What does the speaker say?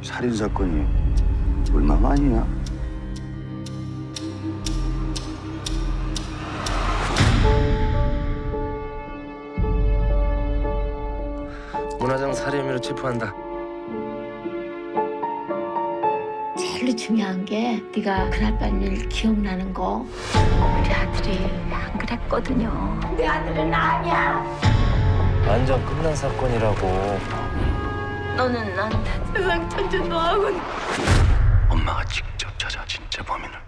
살인 사건이 얼마만이야? 문화장 살해 혐의로 체포한다. 제일 중요한 게 네가 그날 밤 일 기억나는 거. 우리 아들이 안 그랬거든요. 내 아들은 아니야. 완전 끝난 사건이라고. 너는 나한테 세상 천재 너하고. 엄마가 직접 찾아 진짜 범인을.